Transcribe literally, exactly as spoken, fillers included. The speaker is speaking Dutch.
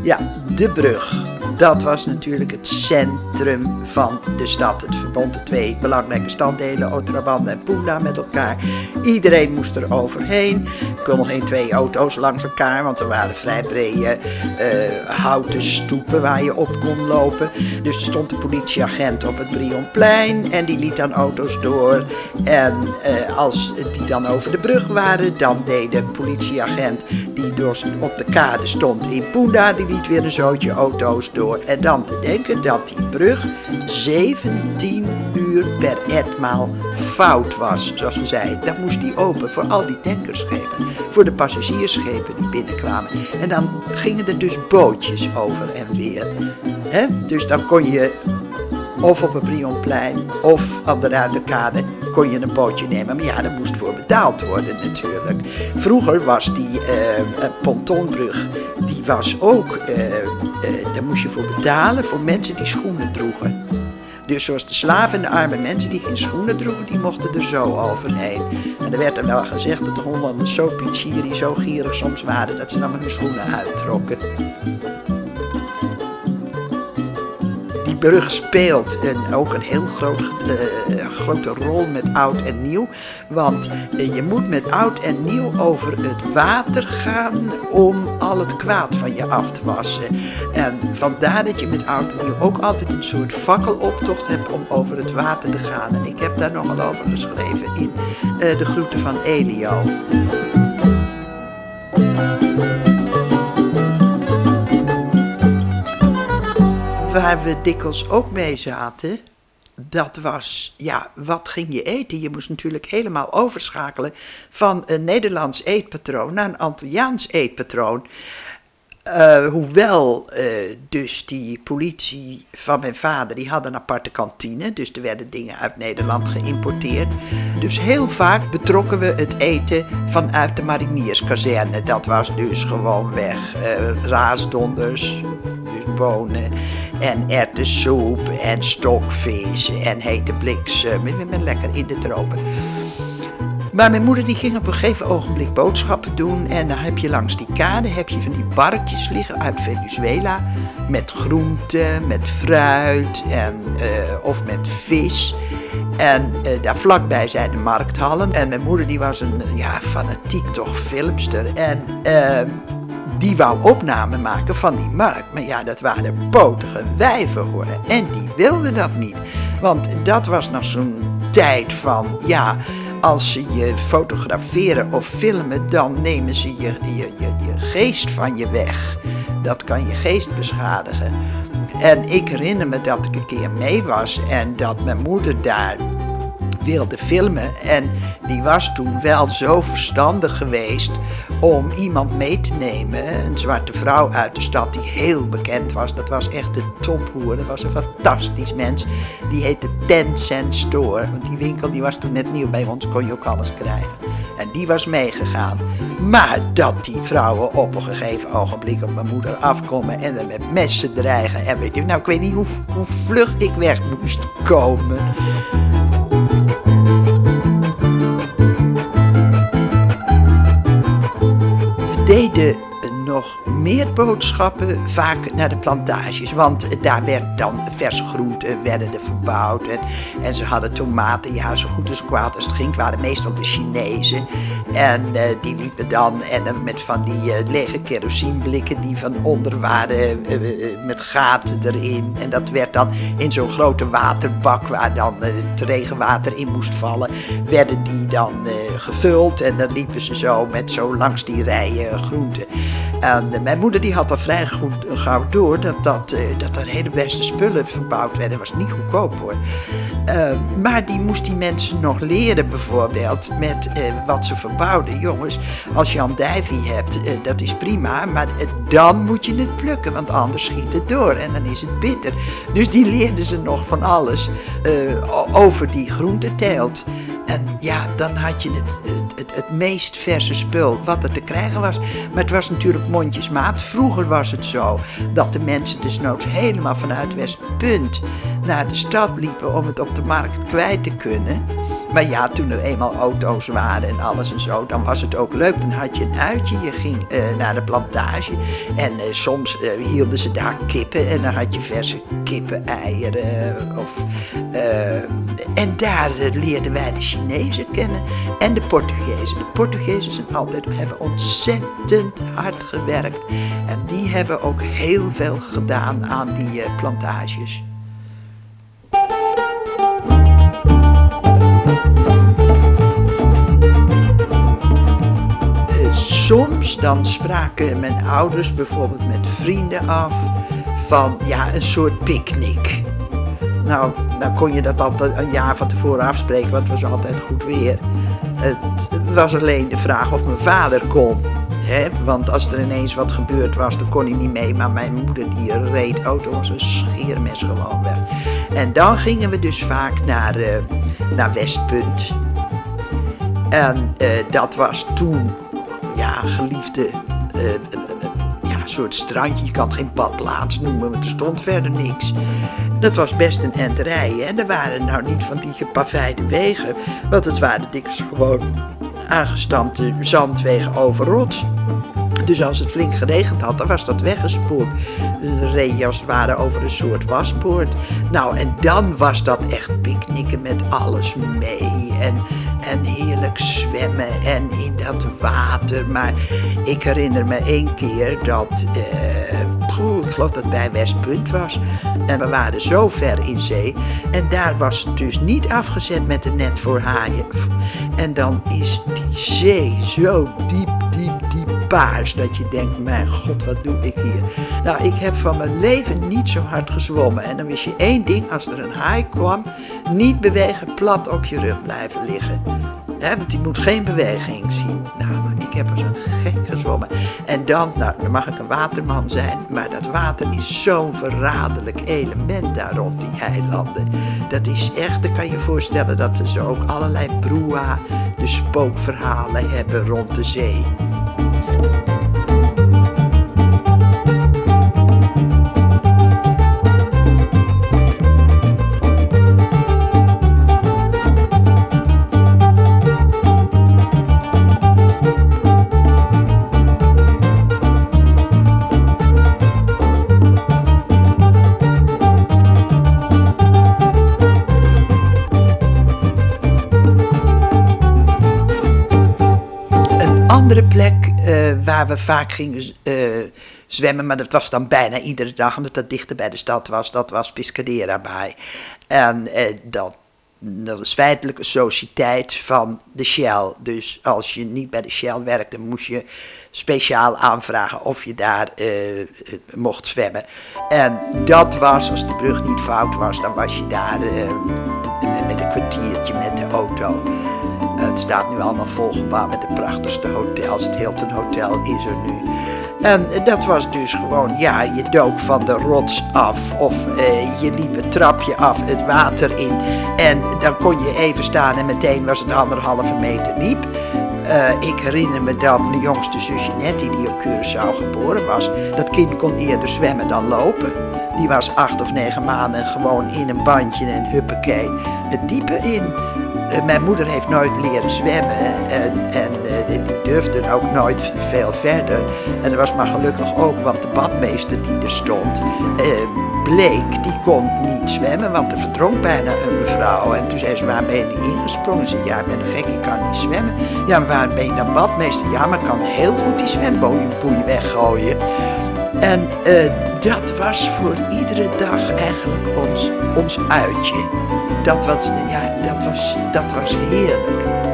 Ja, de brug. Dat was natuurlijk het centrum van de stad. Het verbond de twee belangrijke staddelen, Otrabanda en Punda, met elkaar. Iedereen moest er overheen. Er kon nog geen twee auto's langs elkaar, want er waren vrij brede uh, houten stoepen waar je op kon lopen. Dus er stond een politieagent op het Brionplein en die liet dan auto's door. En uh, als die dan over de brug waren, dan deed de politieagent die door op de kade stond in Punda, die liet weer een zootje auto's door. En dan te denken dat die brug zeventien uur per etmaal fout was, zoals we zeiden. Dan moest die open voor al die tankerschepen, voor de passagiersschepen die binnenkwamen. En dan gingen er dus bootjes over en weer. He? Dus dan kon je of op het Brionplein of op de Ruiterkade kon je een bootje nemen. Maar ja, daar moest voor betaald worden natuurlijk. Vroeger was die uh, pontonbrug, die was ook, uh, uh, daar moest je voor betalen voor mensen die schoenen droegen. Dus zoals de slaven en de arme mensen die geen schoenen droegen, die mochten er zo overheen. En er werd er wel gezegd dat de Hollanders zo pichiri, zo gierig soms waren, dat ze dan maar hun schoenen uittrokken. Die brug speelt een, ook een heel groot, uh, grote rol met oud en nieuw. Want uh, je moet met oud en nieuw over het water gaan om al het kwaad van je af te wassen. En vandaar dat je met oud en nieuw ook altijd een soort fakkeloptocht hebt om over het water te gaan. En ik heb daar nogal over geschreven in uh, De Groeten van Elio. Waar we dikwijls ook mee zaten, dat was, ja, wat ging je eten? Je moest natuurlijk helemaal overschakelen van een Nederlands eetpatroon naar een Antilliaans eetpatroon. Uh, hoewel uh, dus die politie van mijn vader, die had een aparte kantine, dus er werden dingen uit Nederland geïmporteerd. Dus heel vaak betrokken we het eten vanuit de marinierskazerne. Dat was dus gewoonweg uh, raasdonders, dus bonen en erwtensoep en stokvis en hete bliksem, met lekker in de tropen. Maar mijn moeder die ging op een gegeven ogenblik boodschappen doen en dan heb je langs die kade heb je van die barkjes liggen uit Venezuela met groenten, met fruit en, uh, of met vis. En uh, daar vlakbij zijn de markthallen en mijn moeder die was een ja, fanatiek toch filmster en uh, die wou opname maken van die markt. Maar ja, dat waren potige wijven hoor en die wilden dat niet. Want dat was nog zo'n tijd van ja, als ze je fotograferen of filmen, dan nemen ze je, je, je, je geest van je weg. Dat kan je geest beschadigen. En ik herinner me dat ik een keer mee was en dat mijn moeder daar wilde filmen. En die was toen wel zo verstandig geweest om iemand mee te nemen. Een zwarte vrouw uit de stad die heel bekend was. Dat was echt de tophoer. Dat was een fantastisch mens. Die heette Ten Cent Store. Want die winkel die was toen net nieuw bij ons. Kon je ook alles krijgen. En die was meegegaan. Maar dat die vrouwen op een gegeven ogenblik op mijn moeder afkomen en er met messen dreigen. En weet je, nou ik weet niet hoe, hoe vlug ik weg moest komen. Deden nog meer boodschappen vaak naar de plantages, want daar werd dan verse groenten werden er verbouwd en, en ze hadden tomaten, ja zo goed als kwaad als het ging, het waren meestal de Chinezen en uh, die liepen dan en uh, met van die uh, lege kerosineblikken die van onder waren uh, uh, met gaten erin en dat werd dan in zo'n grote waterbak waar dan uh, het regenwater in moest vallen, werden die dan uh, gevuld en dan liepen ze zo met zo langs die rijen groenten. En uh, mijn moeder die had al vrij goed uh, gauw door dat, dat, uh, dat er hele beste spullen verbouwd werden. Dat was niet goedkoop hoor. Uh, maar die moest die mensen nog leren bijvoorbeeld met uh, wat ze verbouwden. Jongens, als je andijvie hebt, uh, dat is prima, maar uh, dan moet je het plukken, want anders schiet het door en dan is het bitter. Dus die leerden ze nog van alles uh, over die groenteteelt. En ja, dan had je het, het, het, het meest verse spul wat er te krijgen was. Maar het was natuurlijk mondjesmaat. Vroeger was het zo dat de mensen desnoods helemaal vanuit Westpunt naar de stad liepen om het op de markt kwijt te kunnen. Maar ja, toen er eenmaal auto's waren en alles en zo, dan was het ook leuk. Dan had je een uitje, je ging uh, naar de plantage en uh, soms uh, hielden ze daar kippen en dan had je verse kippen, eieren. Of, uh, en daar uh, leerden wij de Chinezen kennen en de Portugezen. De Portugezen zijn altijd, hebben ontzettend hard gewerkt en die hebben ook heel veel gedaan aan die uh, plantages. Soms dan spraken mijn ouders bijvoorbeeld met vrienden af van ja, een soort picknick. Nou, dan kon je dat altijd een jaar van tevoren afspreken, want het was altijd goed weer. Het was alleen de vraag of mijn vader kon. Hè? Want als er ineens wat gebeurd was, dan kon hij niet mee. Maar mijn moeder die reed auto als een scheermes gewoon weg. En dan gingen we dus vaak naar, uh, naar Westpunt. En uh, dat was toen... Ja, geliefde, uh, uh, uh, ja, soort strandje. Je kan het geen badplaats noemen, want er stond verder niks. Dat was best een end rijden. En er waren nou niet van die gepaveide wegen, want het waren dikwijls gewoon aangestampte zandwegen over rots. Dus als het flink geregend had, dan was dat weggespoeld. De reed als het ware over een soort waspoort. Nou, en dan was dat echt picknicken met alles mee. En, en heerlijk zwemmen en in dat water. Maar ik herinner me één keer dat, uh, poeh, ik geloof dat het bij Westpunt was. En we waren zo ver in zee. En daar was het dus niet afgezet met een net voor haaien. En dan is die zee zo diep, diep, diep paars. Dat je denkt, mijn god, wat doe ik hier? Nou, ik heb van mijn leven niet zo hard gezwommen. En dan wist je één ding, als er een haai kwam, niet bewegen, plat op je rug blijven liggen. He, want die moet geen beweging zien. Nou, ik heb als een gek gezwommen. En dan, nou, dan mag ik een waterman zijn, maar dat water is zo'n verraderlijk element daar rond die eilanden. Dat is echt, dan kan je je voorstellen dat ze ook allerlei broeha, de spookverhalen hebben rond de zee. Andere plek uh, waar we vaak gingen uh, zwemmen, maar dat was dan bijna iedere dag, omdat dat dichter bij de stad was, dat was Pescadera Bay. En uh, dat, dat is feitelijk een sociëteit van de Shell. Dus als je niet bij de Shell werkte, moest je speciaal aanvragen of je daar uh, mocht zwemmen. En dat was, als de brug niet fout was, dan was je daar uh, met een kwartiertje met de auto. Het staat nu allemaal volgebouwd met de prachtigste hotels. Het Hilton Hotel is er nu. En dat was dus gewoon, ja, je dook van de rots af of uh, je liep het trapje af, het water in. En dan kon je even staan en meteen was het anderhalve meter diep. Uh, ik herinner me dat mijn jongste zusje Nettie, die op Curaçao geboren was, dat kind kon eerder zwemmen dan lopen. Die was acht of negen maanden gewoon in een bandje en huppakee het diepe in. Uh, mijn moeder heeft nooit leren zwemmen en, en uh, die durfde ook nooit veel verder. En dat was maar gelukkig ook, want de badmeester die er stond, uh, bleek, die kon niet zwemmen, want er verdronk bijna een mevrouw. En toen zei ze, waar ben je niet ingesprongen? Ze zei, ja, ik ben gek, ik kan niet zwemmen. Ja, maar waar ben je dan badmeester? Ja, maar ik kan heel goed die zwemboeien weggooien. En uh, dat was voor iedere dag eigenlijk ons, ons uitje. Dat was, ja, dat was, dat was heerlijk.